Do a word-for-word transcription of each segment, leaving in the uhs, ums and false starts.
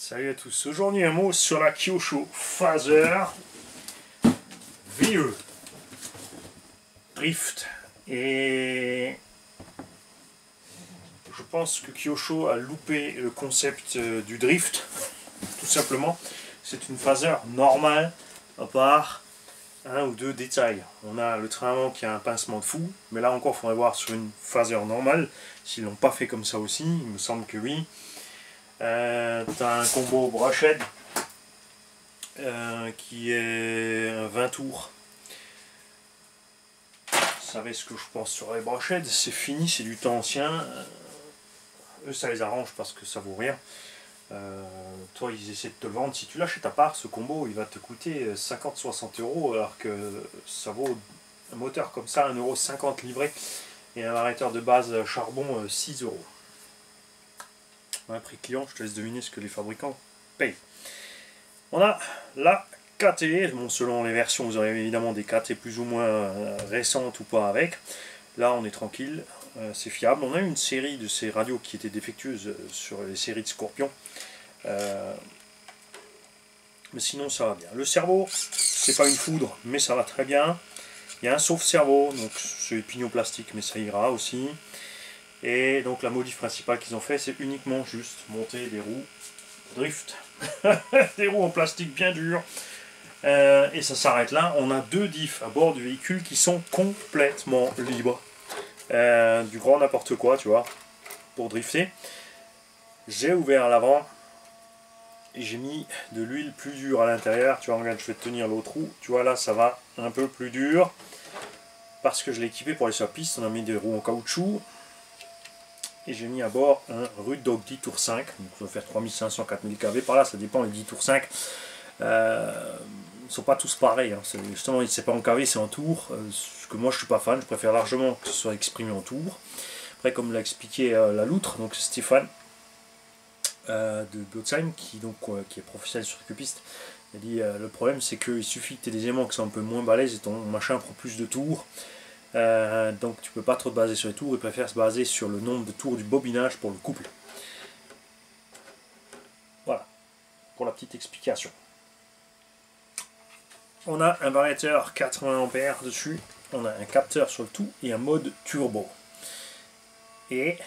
Salut à tous, aujourd'hui un mot sur la Kyosho Phaser V E Drift. Et je pense que Kyosho a loupé le concept du drift, tout simplement. C'est une Phaser normale, à part un ou deux détails. On a le train avant qui a un pincement de fou, mais là encore il faudrait voir sur une Phaser normale s'ils l'ont pas fait comme ça aussi, il me semble que oui. Euh, tu as un combo brochette euh, qui est vingt tours. Vous savez ce que je pense sur les brochettes, c'est fini, c'est du temps ancien. Euh, eux ça les arrange parce que ça vaut rien. Euh, toi ils essaient de te le vendre, si tu l'achètes à part, ce combo il va te coûter cinquante à soixante euros alors que ça vaut un moteur comme ça un euro cinquante livré et un variateur de base charbon six euros. Un prix client, je te laisse deviner ce que les fabricants payent. On a la K T, bon, selon les versions vous aurez évidemment des K T plus ou moins récentes ou pas avec. Là on est tranquille, euh, c'est fiable. On a eu une série de ces radios qui étaient défectueuses sur les séries de Scorpion. Euh, mais sinon ça va bien. Le cerveau, c'est pas une foudre, mais ça va très bien. Il y a un sauve-cerveau, donc c'est pignon plastique, mais ça ira aussi. Et donc la modif principale qu'ils ont fait, c'est uniquement juste monter des roues drift. Des roues en plastique bien dures. Euh, et ça s'arrête là. On a deux diffs à bord du véhicule qui sont complètement libres. Euh, du grand n'importe quoi, tu vois, pour drifter. J'ai ouvert l'avant et j'ai mis de l'huile plus dure à l'intérieur. Tu vois, regarde, je vais tenir l'autre roue. Tu vois, là, ça va un peu plus dur. Parce que je l'ai équipé pour aller sur la piste. On a mis des roues en caoutchouc. Et j'ai mis à bord un Rude Dog dix tours cinq, donc ça va faire trois mille cinq cents à quatre mille kV par là, ça dépend, les dix tours cinq. Euh, ils ne sont pas tous pareils, hein. Justement, c'est pas en kV, c'est en tours, euh, ce que moi je suis pas fan, je préfère largement que ce soit exprimé en tours. Après, comme l'a expliqué euh, la loutre, donc Stéphane euh, de Blotzheim, qui, donc, euh, qui est professionnel sur les pistes, il a dit euh, le problème c'est qu'il suffit que tu aies des aimants qui sont un peu moins balèzes et ton machin prend plus de tours. Euh, donc tu peux pas trop te baser sur les tours, il préfère se baser sur le nombre de tours du bobinage pour le couple. Voilà, pour la petite explication. On a un variateur quatre-vingts ampères dessus, on a un capteur sur le tout et un mode turbo. Et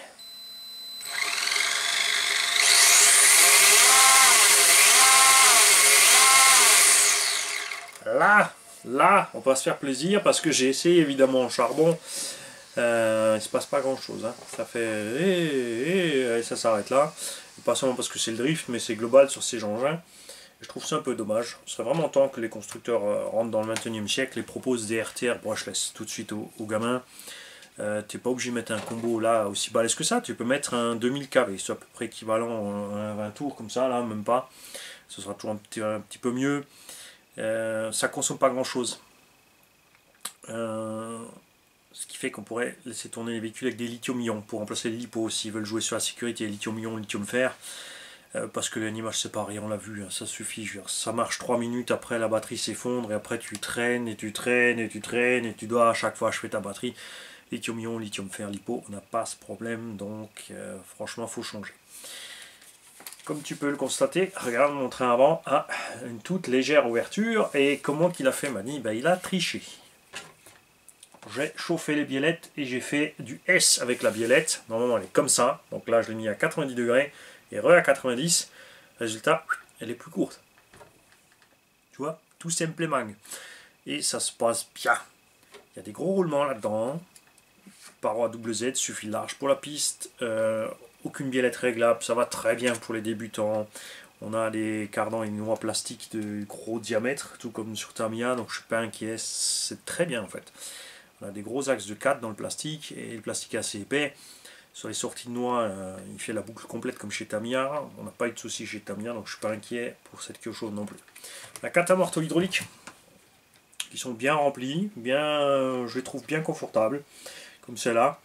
là Là, on va se faire plaisir parce que j'ai essayé évidemment en charbon. Euh, il se passe pas grand chose. Hein. Ça fait et, et, et ça s'arrête là. Et pas seulement parce que c'est le drift, mais c'est global sur ces engins. Et je trouve ça un peu dommage. Ce serait vraiment temps que les constructeurs euh, rentrent dans le vingt et unième siècle et proposent des R T R brushless tout de suite aux, aux gamins. Euh, tu n'es pas obligé de mettre un combo là aussi balèze que ça. Tu peux mettre un deux mille kV, c'est à peu près équivalent à un vingt tours comme ça, là, même pas. Ce sera toujours un petit, un petit peu mieux. Euh, ça consomme pas grand chose, euh, ce qui fait qu'on pourrait laisser tourner les véhicules avec des lithium-ion pour remplacer les lipos s'ils veulent jouer sur la sécurité, lithium-ion, lithium-fer, euh, parce que l'animage c'est pareil, on l'a vu, hein, ça suffit, je veux dire, ça marche trois minutes, après la batterie s'effondre et après tu traînes et tu traînes et tu traînes et tu dois à chaque fois achever ta batterie. Lithium-ion, lithium-fer, lipo, on n'a pas ce problème, donc euh, franchement faut changer. Comme tu peux le constater, regarde, mon train avant a une toute légère ouverture. Et comment qu'il a fait, m'a dit, ben, il a triché. J'ai chauffé les biellettes et j'ai fait du S avec la biellette. Normalement, elle est comme ça. Donc là, je l'ai mis à quatre-vingt-dix degrés et re à quatre-vingt-dix. Résultat, elle est plus courte. Tu vois, tout simplement. Et ça se passe bien. Il y a des gros roulements là-dedans. Paroi double Z, suffit large pour la piste. Euh, Aucune biellette réglable, ça va très bien pour les débutants. On a des cardans et noix plastiques de gros diamètre, tout comme sur Tamiya, donc je suis pas inquiet, c'est très bien en fait. On a des gros axes de quatre dans le plastique, et le plastique est assez épais. Sur les sorties de noix, euh, il fait la boucle complète comme chez Tamiya. On n'a pas eu de soucis chez Tamiya, donc je suis pas inquiet pour cette Kyosho non plus. La quatre amortisseurs hydrauliques, qui sont bien remplis, bien, je les trouve bien confortables, comme celle-là.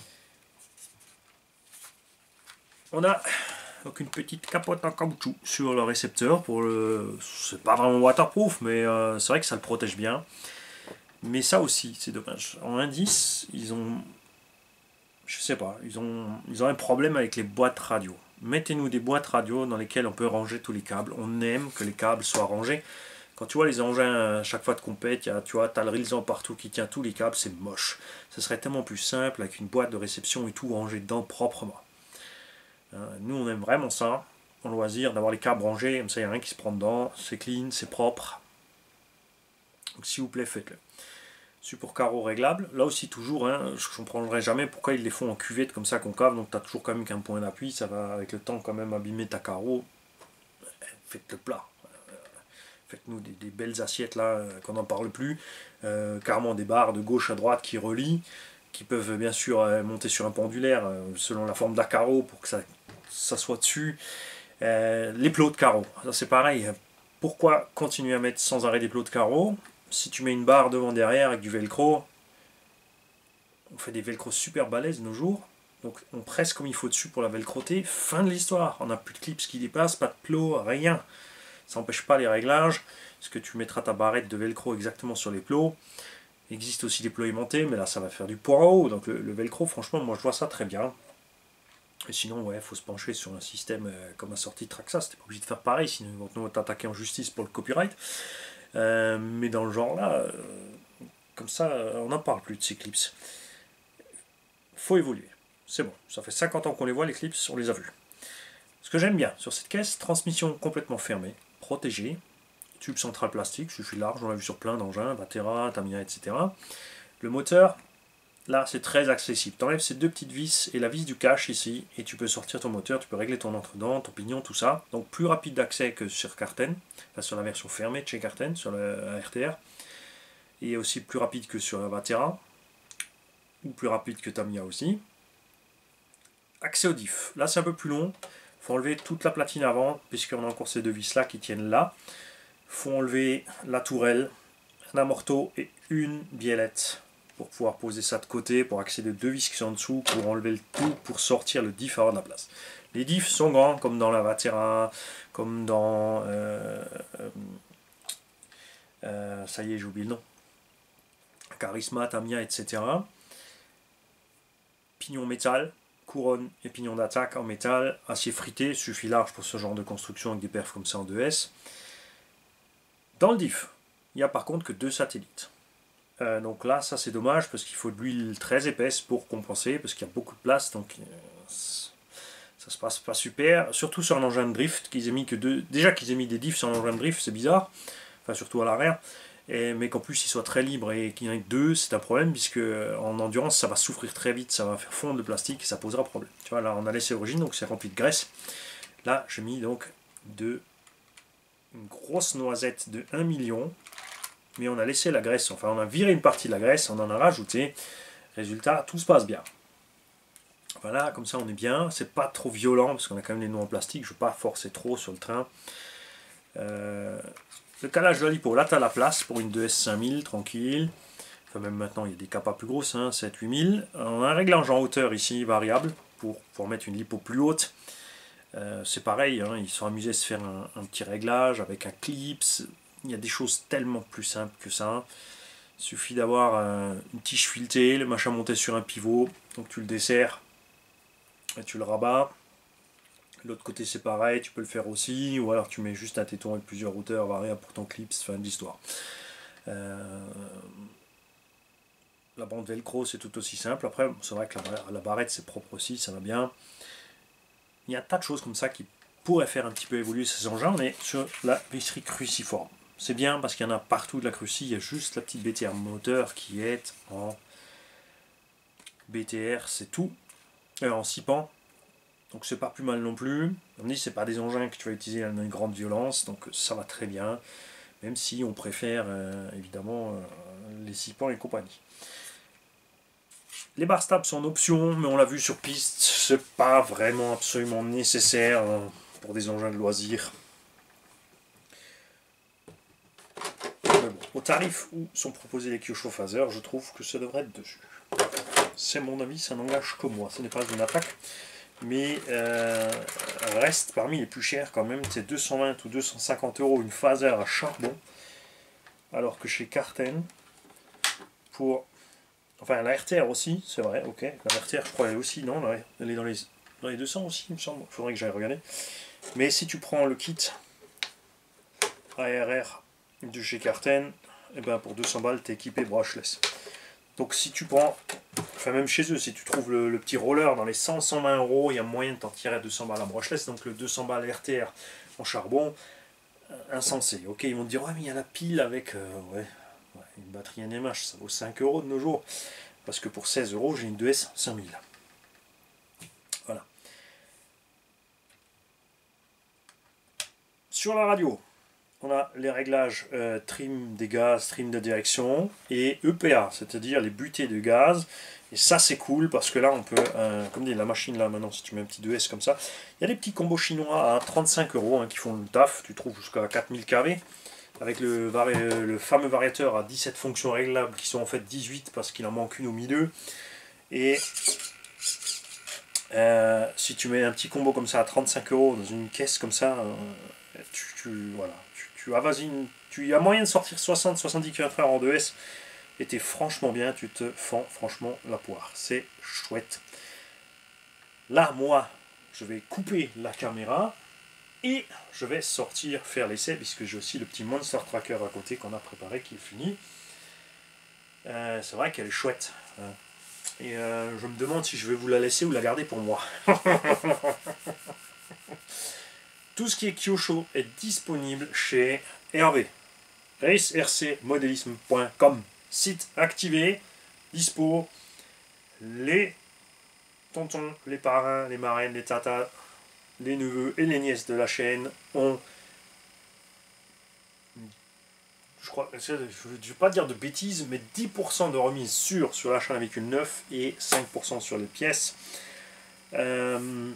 On a donc une petite capote en caoutchouc sur le récepteur. Pour le, c'est pas vraiment waterproof, mais euh, c'est vrai que ça le protège bien. Mais ça aussi, c'est dommage. En indice, ils ont, je sais pas, ils ont, ils ont un problème avec les boîtes radio. mettez-nous des boîtes radio dans lesquelles on peut ranger tous les câbles. On aime que les câbles soient rangés. Quand tu vois les engins, à chaque fois de compète, y a, tu vois, as le rillson partout qui tient tous les câbles, c'est moche. Ce serait tellement plus simple avec une boîte de réception et tout rangé dedans proprement. Euh, nous, on aime vraiment ça, en loisir, d'avoir les câbles rangés, comme ça, il n'y a rien qui se prend dedans, c'est clean, c'est propre. Donc, s'il vous plaît, faites-le. Support carreau réglable, là aussi, toujours, hein, je ne comprendrai jamais pourquoi ils les font en cuvette comme ça, concave, donc tu as toujours quand même qu'un point d'appui, ça va avec le temps quand même abîmer ta carreau. Faites-le plat. Faites-nous des, des belles assiettes là, euh, qu'on n'en parle plus. Euh, carrément des barres de gauche à droite qui relient, qui peuvent bien sûr euh, monter sur un pendulaire euh, selon la forme de la carreau pour que ça, ça soit dessus. Euh, les plots de carreau, ça c'est pareil. Pourquoi continuer à mettre sans arrêt des plots de carreau? Si tu mets une barre devant derrière avec du velcro, on fait des velcros super balèzes de nos jours. Donc on presse comme il faut dessus pour la velcroter. Fin de l'histoire. On n'a plus de clips qui dépassent, pas de plots, rien. Ça n'empêche pas les réglages, parce que tu mettras ta barrette de velcro exactement sur les plots. Il existe aussi des plots aimantés, mais là ça va faire du poids en haut. Donc le, le velcro, franchement, moi je vois ça très bien. Et sinon, ouais, il faut se pencher sur un système euh, comme la sortie de Traxxas. T'es pas obligé de faire pareil, sinon ils vont nous t'attaquer en justice pour le copyright. Euh, mais dans le genre là, euh, comme ça, on n'en parle plus de ces clips. Faut évoluer. C'est bon, ça fait cinquante ans qu'on les voit, les clips, on les a vus. Ce que j'aime bien sur cette caisse, transmission complètement fermée, protégée, tube central plastique, suffit large, on l'a vu sur plein d'engins, Vatera, Tamiya, et cetera. Le moteur, là c'est très accessible. Tu enlèves ces deux petites vis et la vis du cache ici, et tu peux sortir ton moteur, tu peux régler ton entre-dents, ton pignon, tout ça. Donc plus rapide d'accès que sur Carten, enfin sur la version fermée de chez Carten, sur la R T R, et aussi plus rapide que sur la Vatera, ou plus rapide que Tamiya aussi. Accès au diff, là c'est un peu plus long. Il faut enlever toute la platine avant, puisqu'on a encore ces deux vis là qui tiennent là. Il faut enlever la tourelle, un amorto et une biellette pour pouvoir poser ça de côté, pour accéder aux deux vis qui sont en dessous, pour enlever le tout, pour sortir le diff à avoir de la place. Les diffs sont grands, comme dans la Vatera, comme dans... Euh, euh, euh, ça y est, j'ai oublié le nom. Charisma, Tamiya, et cetera. Pignon métal. Couronne et pignon d'attaque en métal, acier frité, suffit large pour ce genre de construction avec des perfs comme ça en deux S. Dans le diff, il n'y a par contre que deux satellites. Euh, donc là, ça c'est dommage parce qu'il faut de l'huile très épaisse pour compenser, parce qu'il y a beaucoup de place, donc euh, ça se passe pas super. Surtout sur un engin de drift, qu'ils aient mis que deux. Déjà qu'ils aient mis des diffs sur un engin de drift, c'est bizarre, enfin surtout à l'arrière. Et, mais qu'en plus il soit très libre et qu'il y en ait deux, c'est un problème, puisque en endurance ça va souffrir très vite, ça va faire fondre le plastique et ça posera problème. Tu vois, là on a laissé l'origine, donc c'est rempli de graisse. Là j'ai mis donc de, une grosse noisette de un million, mais on a laissé la graisse, enfin on a viré une partie de la graisse, on en a rajouté. Résultat, tout se passe bien. Voilà, comme ça on est bien, c'est pas trop violent, parce qu'on a quand même les noix en plastique, je ne veux pas forcer trop sur le train. Euh, Le calage de la lipo, là tu as la place pour une deux S cinq mille, tranquille. Enfin même maintenant il y a des capas plus grosses, hein, sept huit mille. On a un réglage en hauteur ici, variable, pour, pour mettre une lipo plus haute. Euh, c'est pareil, hein, ils sont amusés à se faire un, un petit réglage avec un clips. Il y a des choses tellement plus simples que ça. Il suffit d'avoir un, une tige filetée, le machin monté sur un pivot. Donc tu le desserres et tu le rabats. L'autre côté c'est pareil, tu peux le faire aussi, ou alors tu mets juste un téton avec plusieurs hauteurs variables pour ton clip, fin de l'histoire. Euh, la bande velcro c'est tout aussi simple, après c'est vrai que la, la barrette c'est propre aussi, ça va bien. Il y a un tas de choses comme ça qui pourraient faire un petit peu évoluer ces engins, mais sur la visserie cruciforme. C'est bien parce qu'il y en a partout de la crucie, il y a juste la petite B T R moteur qui est en B T R, c'est tout, euh, en six pans. Donc c'est pas plus mal non plus. On dit c'est pas des engins que tu vas utiliser à une grande violence, donc ça va très bien. Même si on préfère euh, évidemment euh, les six pans et compagnie. Les barres stables sont en option, mais on l'a vu sur piste, c'est pas vraiment absolument nécessaire euh, pour des engins de loisirs. Mais bon, au tarif où sont proposés les Kyosho Phaser, je trouve que ça devrait être dessus. C'est mon avis, ça n'engage que moi, ce n'est pas une attaque. Mais euh, reste parmi les plus chers quand même, c'est deux cent vingt ou deux cent cinquante euros une phaser à charbon, alors que chez Carten, pour, enfin la R T R aussi, c'est vrai, ok, la R T R je crois elle est aussi, non, elle est dans les Dans les deux cents aussi, il me semble. Il faudrait que j'aille regarder. Mais si tu prends le kit A R R de chez Carten, et ben pour deux cents balles, tu es équipé brushless. Donc si tu prends, enfin même chez eux, si tu trouves le, le petit roller dans les cent à cent vingt euros, il y a moyen de t'en tirer à deux cents balles en brushless. Donc le deux cents balles R T R en charbon, insensé. Ok, ils vont te dire, ouais, mais il y a la pile avec euh, ouais, ouais, une batterie N M H, ça vaut cinq euros de nos jours. Parce que pour seize euros, j'ai une deux S cinq mille. Voilà. Sur la radio, on a les réglages euh, trim des gaz, trim de direction et E P A, c'est-à-dire les butées de gaz. Et ça c'est cool parce que là on peut, euh, comme dit la machine là maintenant, si tu mets un petit deux S comme ça, il y a des petits combos chinois à trente-cinq euros hein, qui font le taf, tu trouves jusqu'à quatre mille kV. Avec le, le fameux variateur à dix-sept fonctions réglables qui sont en fait dix-huit parce qu'il en manque une au milieu. Et euh, si tu mets un petit combo comme ça à trente-cinq euros dans une caisse comme ça, euh, tu, tu, voilà, tu, tu as vas-y, tu as moyen de sortir soixante à soixante-dix kilomètres heure en deux S et t'es franchement bien, tu te fends franchement la poire. C'est chouette. Là, moi, je vais couper la caméra et je vais sortir faire l'essai puisque j'ai aussi le petit Monster Tracker à côté qu'on a préparé qui est fini. Euh, c'est vrai qu'elle est chouette. Hein. Et euh, je me demande si je vais vous la laisser ou la garder pour moi. Tout ce qui est Kyosho est disponible chez Hervé. race r c modélisme point com. Site activé, dispo. Les tontons, les parrains, les marraines, les tatas, les neveux et les nièces de la chaîne ont, je crois, je ne vais pas dire de bêtises, mais dix pour cent de remise sur, sur l'achat d'un véhicule neuf et cinq pour cent sur les pièces. Euh,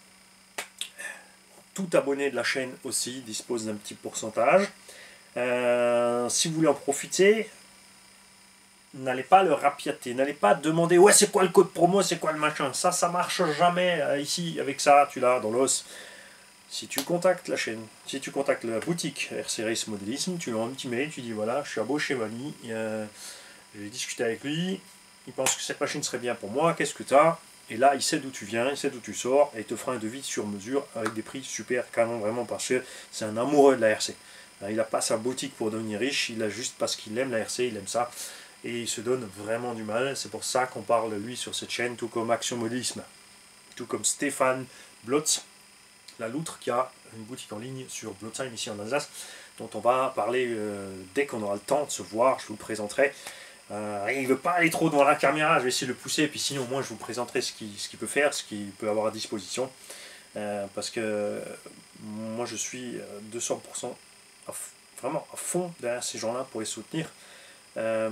tout abonné de la chaîne aussi dispose d'un petit pourcentage. Euh, si vous voulez en profiter, n'allez pas le rapiater, n'allez pas demander ouais c'est quoi le code promo, c'est quoi le machin, ça ça marche jamais euh, ici avec ça, tu l'as dans l'os. Si tu contactes la chaîne, si tu contactes la boutique R C Race Modélisme, tu lui envoies un petit mail, tu dis voilà, je suis à Beau chez Mani, euh, j'ai discuté avec lui, il pense que cette machine serait bien pour moi, qu'est-ce que tu as? Et là, il sait d'où tu viens, il sait d'où tu sors, et il te fera un devis sur mesure avec des prix super canon, vraiment, parce que c'est un amoureux de la R C. Il n'a pas sa boutique pour devenir riche, il a juste parce qu'il aime la R C, il aime ça, et il se donne vraiment du mal. C'est pour ça qu'on parle de lui sur cette chaîne, tout comme Action Modélisme, tout comme Stéphane Blotz, la loutre qui a une boutique en ligne sur Blotzheim ici en Alsace, dont on va parler euh, dès qu'on aura le temps de se voir, je vous le présenterai. Euh, il ne veut pas aller trop devant la caméra, je vais essayer de le pousser, et puis sinon au moins je vous présenterai ce qu'il ce qu'il peut faire, ce qu'il peut avoir à disposition. Euh, parce que euh, moi je suis deux cents pour cent à vraiment à fond derrière ces gens-là pour les soutenir. Euh,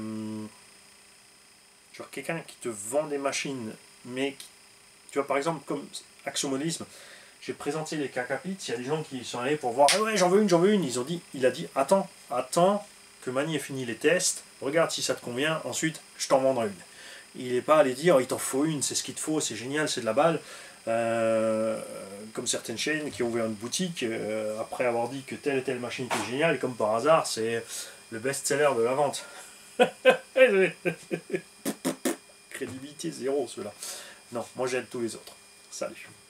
genre quelqu'un qui te vend des machines, mais qui, tu vois par exemple comme Action Modélisme, j'ai présenté les Kakapits, il y a des gens qui sont allés pour voir, ah ouais j'en veux une, j'en veux une, ils ont dit, il a dit attends, attends que Mani ait fini les tests, regarde si ça te convient, ensuite je t'en vendrai une. Il n'est pas allé dire, oh, il t'en faut une, c'est ce qu'il te faut, c'est génial, c'est de la balle. Euh, comme certaines chaînes qui ont ouvert une boutique euh, après avoir dit que telle et telle machine était géniale, et comme par hasard, c'est le best-seller de la vente. Crédibilité zéro, ceux-là. Non, moi j'aide tous les autres. Salut.